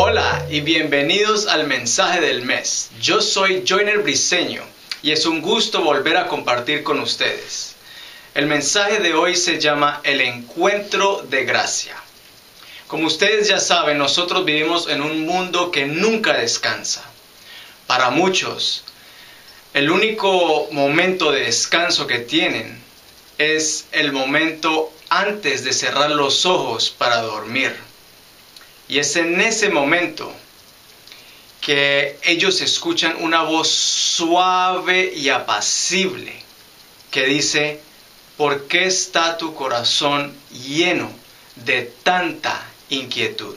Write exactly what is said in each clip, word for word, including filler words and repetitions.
Hola y bienvenidos al mensaje del mes. Yo soy Joyner Briceño y es un gusto volver a compartir con ustedes. El mensaje de hoy se llama El Encuentro de Gracia. Como ustedes ya saben, nosotros vivimos en un mundo que nunca descansa. Para muchos, el único momento de descanso que tienen es el momento antes de cerrar los ojos para dormir. Y es en ese momento que ellos escuchan una voz suave y apacible que dice: ¿por qué está tu corazón lleno de tanta inquietud?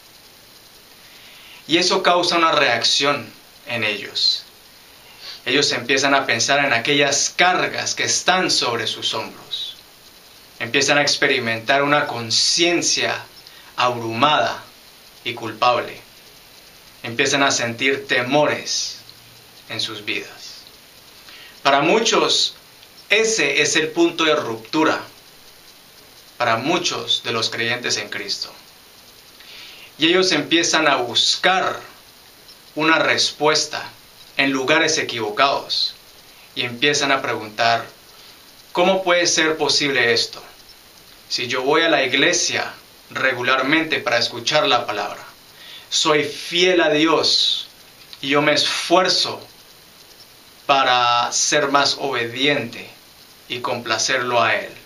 Y eso causa una reacción en ellos. Ellos empiezan a pensar en aquellas cargas que están sobre sus hombros. Empiezan a experimentar una conciencia abrumada y culpable. Empiezan a sentir temores en sus vidas. Para muchos, ese es el punto de ruptura para muchos de los creyentes en Cristo. Y ellos empiezan a buscar una respuesta en lugares equivocados y empiezan a preguntar: ¿cómo puede ser posible esto? Si yo voy a la iglesia regularmente para escuchar la palabra, soy fiel a Dios y yo me esfuerzo para ser más obediente y complacerlo a Él.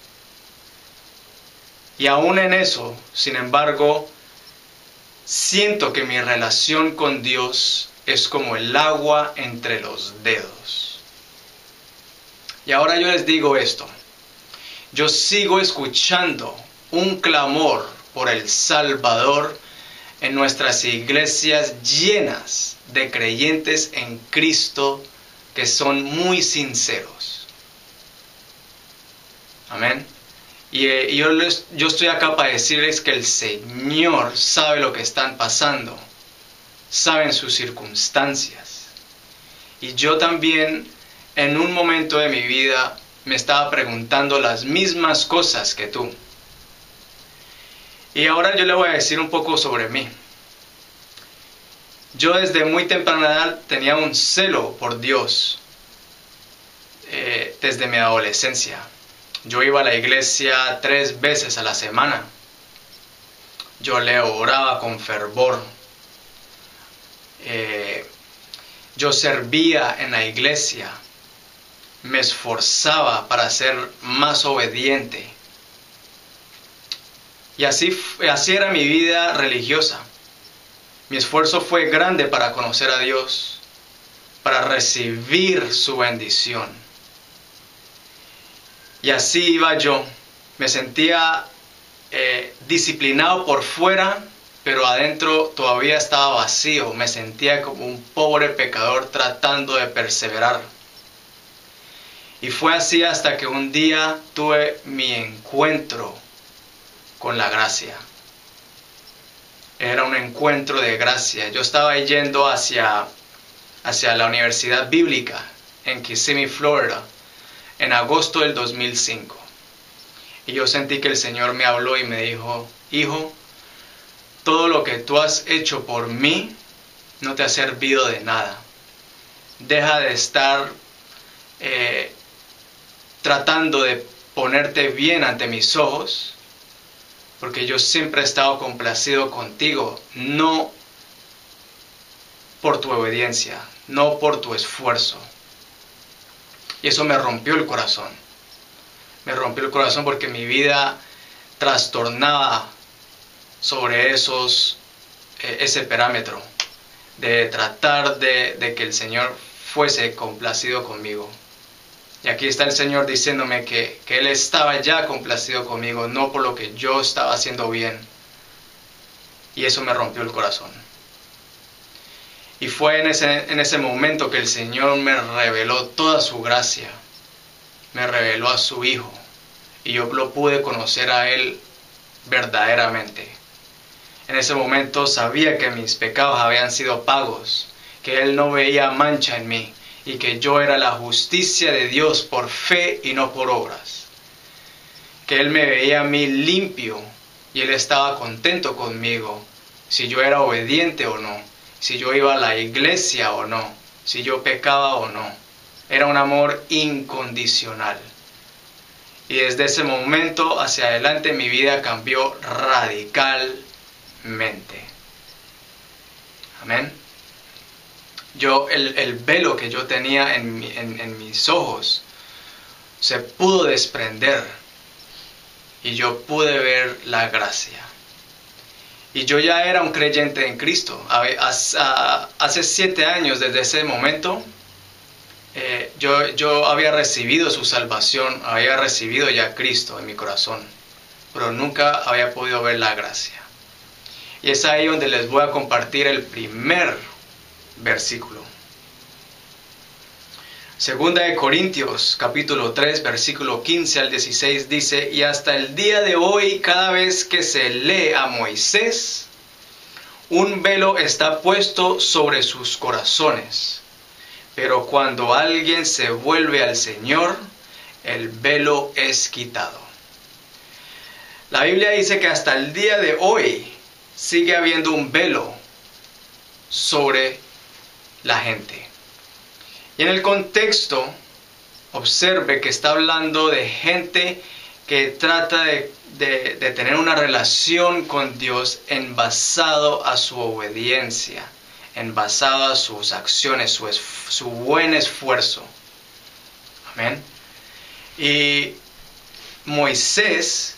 Y aún en eso, sin embargo, siento que mi relación con Dios es como el agua entre los dedos. Y ahora yo les digo esto: yo sigo escuchando un clamor por el Salvador en nuestras iglesias llenas de creyentes en Cristo que son muy sinceros. Amén. Y eh, yo, les, yo estoy acá para decirles que el Señor sabe lo que están pasando, sabe sus circunstancias. Y yo también, en un momento de mi vida, me estaba preguntando las mismas cosas que tú. Y ahora yo le voy a decir un poco sobre mí. Yo desde muy temprana edad tenía un celo por Dios, eh, desde mi adolescencia. Yo iba a la iglesia tres veces a la semana. Yo le oraba con fervor. Eh, yo servía en la iglesia. Me esforzaba para ser más obediente. Y así, así era mi vida religiosa. Mi esfuerzo fue grande para conocer a Dios, para recibir su bendición. Y así iba yo. Me sentía eh, disciplinado por fuera, pero adentro todavía estaba vacío. Me sentía como un pobre pecador tratando de perseverar. Y fue así hasta que un día tuve mi encuentro con la gracia. Era un encuentro de gracia. Yo estaba yendo hacia, hacia la Universidad Bíblica en Kissimmee, Florida, en agosto del dos mil cinco. Y yo sentí que el Señor me habló y me dijo: hijo, todo lo que tú has hecho por mí no te ha servido de nada. Deja de estar eh, tratando de ponerte bien ante mis ojos, porque yo siempre he estado complacido contigo, no por tu obediencia, no por tu esfuerzo. Y eso me rompió el corazón. Me rompió el corazón porque mi vida trastornaba sobre esos, eh, ese parámetro de tratar de, de que el Señor fuese complacido conmigo. Y aquí está el Señor diciéndome que, que Él estaba ya complacido conmigo, no por lo que yo estaba haciendo bien. Y eso me rompió el corazón. Y fue en ese, en ese momento que el Señor me reveló toda su gracia. Me reveló a su Hijo. Y yo lo pude conocer a Él verdaderamente. En ese momento sabía que mis pecados habían sido pagos, que Él no veía mancha en mí, y que yo era la justicia de Dios por fe y no por obras. Que Él me veía a mí limpio y Él estaba contento conmigo si yo era obediente o no, si yo iba a la iglesia o no, si yo pecaba o no. Era un amor incondicional. Y desde ese momento hacia adelante mi vida cambió radicalmente. Amén. Yo, el, el velo que yo tenía en, mi, en, en mis ojos se pudo desprender y yo pude ver la gracia. Y yo ya era un creyente en Cristo. Hace siete años desde ese momento, eh, yo, yo había recibido su salvación, había recibido ya a Cristo en mi corazón, pero nunca había podido ver la gracia. Y es ahí donde les voy a compartir el primer versículo. Segunda de Corintios, capítulo tres, versículo quince al dieciséis dice: y hasta el día de hoy, cada vez que se lee a Moisés, un velo está puesto sobre sus corazones. Pero cuando alguien se vuelve al Señor, el velo es quitado. La Biblia dice que hasta el día de hoy sigue habiendo un velo sobre la gente. Y en el contexto, observe que está hablando de gente que trata de, de, de tener una relación con Dios en basado a su obediencia, en basado a sus acciones, su, su buen esfuerzo. Amén. Y Moisés,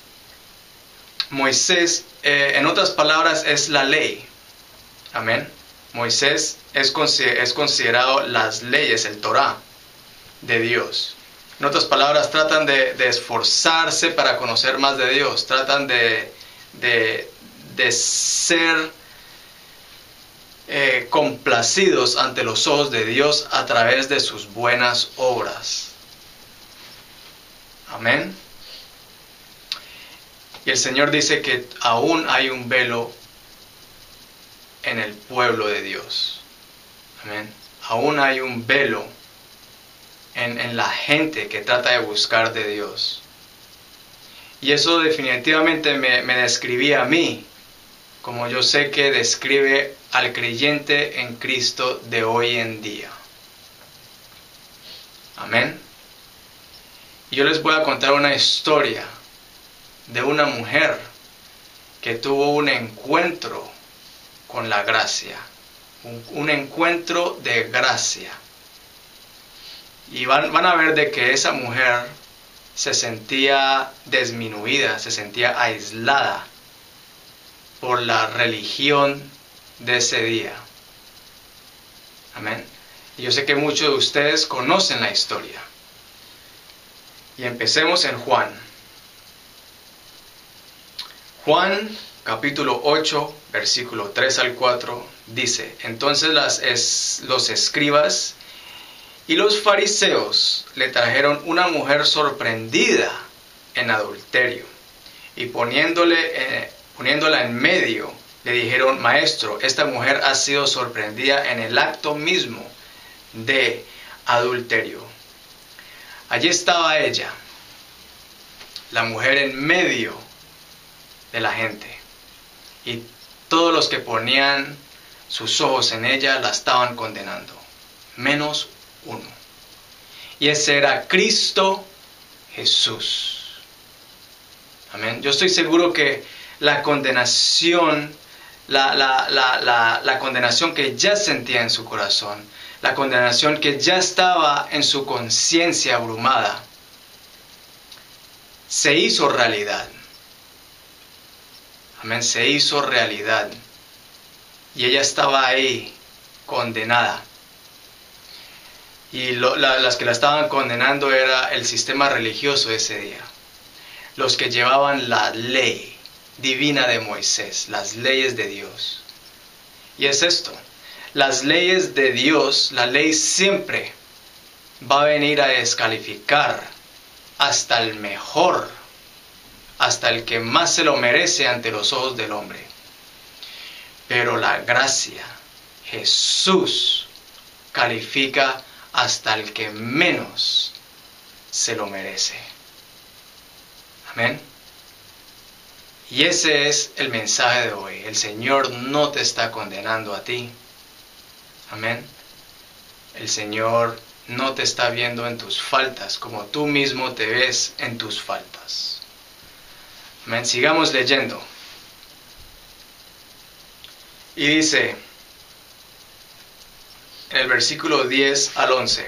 Moisés, eh, en otras palabras, es la ley. Amén. Moisés es, es considerado las leyes, el Torá de Dios. En otras palabras, tratan de, de esforzarse para conocer más de Dios. Tratan de, de, de ser eh, complacidos ante los ojos de Dios a través de sus buenas obras. Amén. Y el Señor dice que aún hay un velo en el pueblo de Dios. Amén. Aún hay un velo en, en la gente que trata de buscar de Dios. Y eso definitivamente me, me describía a mí, como yo sé que describe al creyente en Cristo de hoy en día. Amén. Y yo les voy a contar una historia de una mujer que tuvo un encuentro con la gracia, un, un encuentro de gracia. Y van, van a ver de que esa mujer se sentía disminuida, se sentía aislada por la religión de ese día. Amén. Y yo sé que muchos de ustedes conocen la historia. Y empecemos en Juan. Juan capítulo ocho, versículo tres al cuatro, dice: entonces las es, los escribas y los fariseos le trajeron una mujer sorprendida en adulterio, y poniéndole, eh, poniéndola en medio, le dijeron: maestro, esta mujer ha sido sorprendida en el acto mismo de adulterio. Allí estaba ella, la mujer en medio de la gente. Y todos los que ponían sus ojos en ella la estaban condenando, menos uno. Y ese era Cristo Jesús. Amén. Yo estoy seguro que la condenación, la, la, la, la, la condenación que ya sentía en su corazón, la condenación que ya estaba en su conciencia abrumada, se hizo realidad. Amén, se hizo realidad. Y ella estaba ahí, condenada. Y lo, la, las que la estaban condenando era el sistema religioso ese día. Los que llevaban la ley divina de Moisés, las leyes de Dios. Y es esto, las leyes de Dios, la ley siempre va a venir a descalificar hasta el mejor, hasta el que más se lo merece ante los ojos del hombre. Pero la gracia, Jesús, califica hasta el que menos se lo merece. Amén. Y ese es el mensaje de hoy. El Señor no te está condenando a ti. Amén. El Señor no te está viendo en tus faltas como tú mismo te ves en tus faltas. Amén. Sigamos leyendo. Y dice en el versículo diez al once.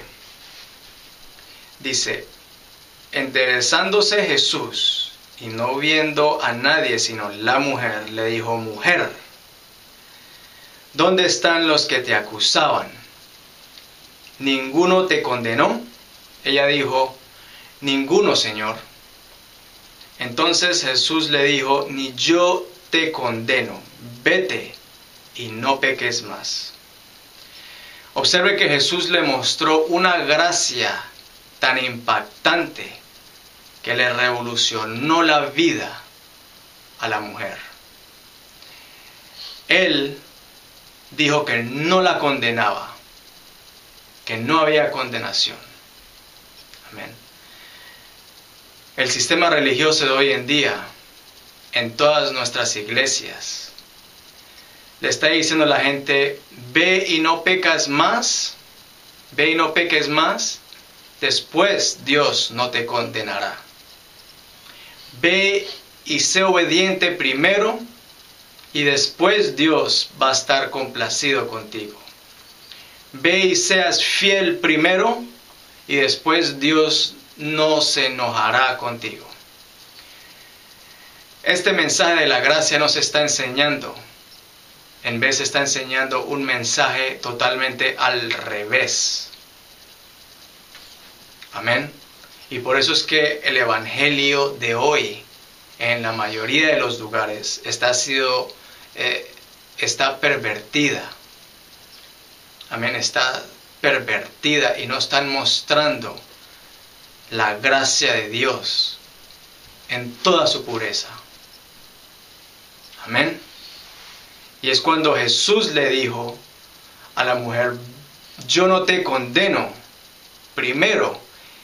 Dice: enderezándose Jesús y no viendo a nadie sino la mujer, le dijo: mujer, ¿dónde están los que te acusaban? ¿Ninguno te condenó? Ella dijo: ninguno, Señor. Entonces Jesús le dijo: ni yo te condeno, vete y no peques más. Observe que Jesús le mostró una gracia tan impactante que le revolucionó la vida a la mujer. Él dijo que no la condenaba, que no había condenación. Amén. El sistema religioso de hoy en día, en todas nuestras iglesias, le está diciendo a la gente: ve y no pecas más, ve y no peques más, después Dios no te condenará. Ve y sé obediente primero y después Dios va a estar complacido contigo. Ve y seas fiel primero y después Dios no se enojará contigo. Este mensaje de la gracia nos está enseñando, en vez está enseñando un mensaje totalmente al revés. Amén. Y por eso es que el evangelio de hoy, en la mayoría de los lugares, está, sido, eh, está pervertida. Amén. Está pervertida y no están mostrando la gracia de Dios en toda su pureza. Amén. Y es cuando Jesús le dijo a la mujer: yo no te condeno, primero.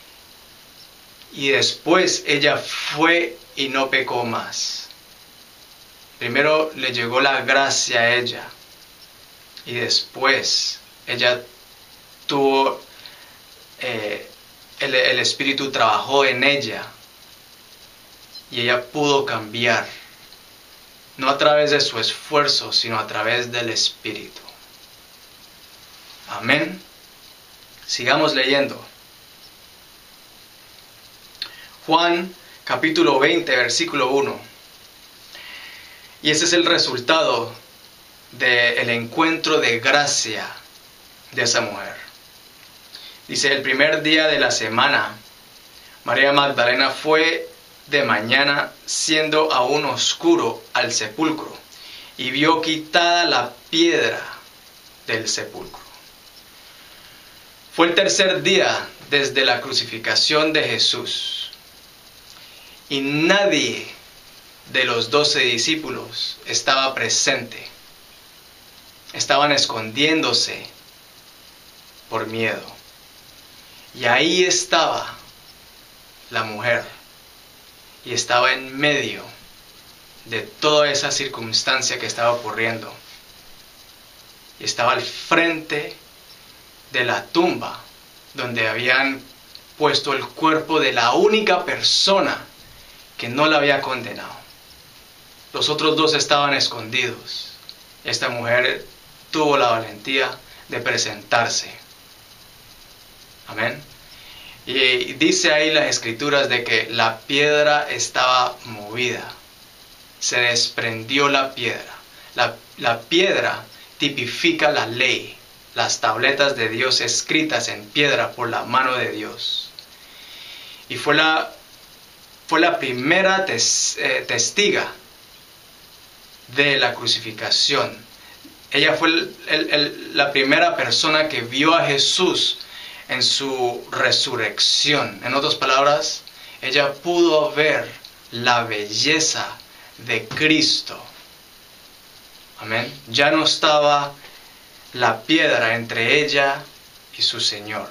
Y después ella fue y no pecó más. Primero le llegó la gracia a ella. Y después ella tuvo, eh, el, el Espíritu trabajó en ella. Y ella pudo cambiar. No a través de su esfuerzo, sino a través del Espíritu. Amén. Sigamos leyendo. Juan capítulo veinte, versículo uno. Y ese es el resultado del encuentro de gracia de esa mujer. Dice: el primer día de la semana, María Magdalena fue de mañana, siendo aún oscuro, al sepulcro, y vio quitada la piedra del sepulcro. Fue el tercer día desde la crucificación de Jesús. Y nadie de los doce discípulos estaba presente. Estaban escondiéndose por miedo. Y ahí estaba la mujer. Y estaba en medio de toda esa circunstancia que estaba ocurriendo. Y estaba al frente de la tumba donde habían puesto el cuerpo de la única persona que no la había condenado. Los otros dos estaban escondidos. Esta mujer tuvo la valentía de presentarse. Amén. Y dice ahí las escrituras de que la piedra estaba movida. Se desprendió la piedra. La, la piedra tipifica la ley, las tabletas de Dios escritas en piedra por la mano de Dios. Y fue la Fue la primera tes, eh, testiga de la crucificación. Ella fue el, el, el, la primera persona que vio a Jesús en su resurrección. En otras palabras, ella pudo ver la belleza de Cristo. Amén. Ya no estaba la piedra entre ella y su Señor.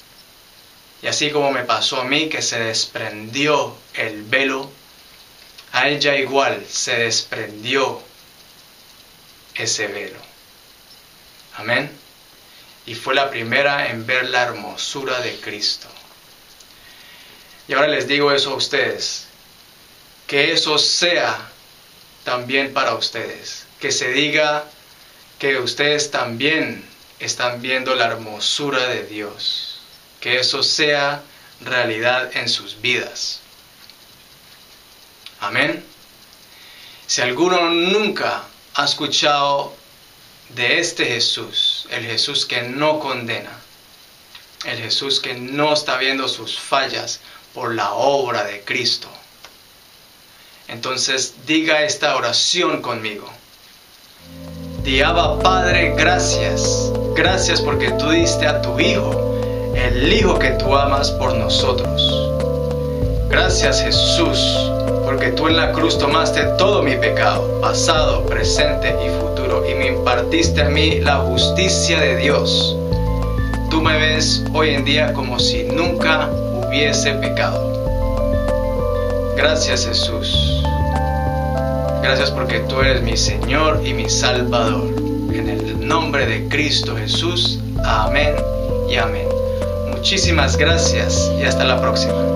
Y así como me pasó a mí, que se desprendió el velo, a ella igual se desprendió ese velo. Amén. Y fue la primera en ver la hermosura de Cristo. Y ahora les digo eso a ustedes, que eso sea también para ustedes, que se diga que ustedes también están viendo la hermosura de Dios, que eso sea realidad en sus vidas. Amén. Si alguno nunca ha escuchado de este Jesús, el Jesús que no condena, el Jesús que no está viendo sus fallas por la obra de Cristo, entonces diga esta oración conmigo. Di: Abba Padre, gracias, gracias porque tú diste a tu Hijo, el Hijo que tú amas por nosotros. Gracias, Jesús, porque tú en la cruz tomaste todo mi pecado, pasado, presente y futuro, y me impartiste a mí la justicia de Dios. Tú me ves hoy en día como si nunca hubiese pecado. Gracias, Jesús. Gracias porque tú eres mi Señor y mi Salvador. En el nombre de Cristo Jesús. Amén y amén. Muchísimas gracias y hasta la próxima.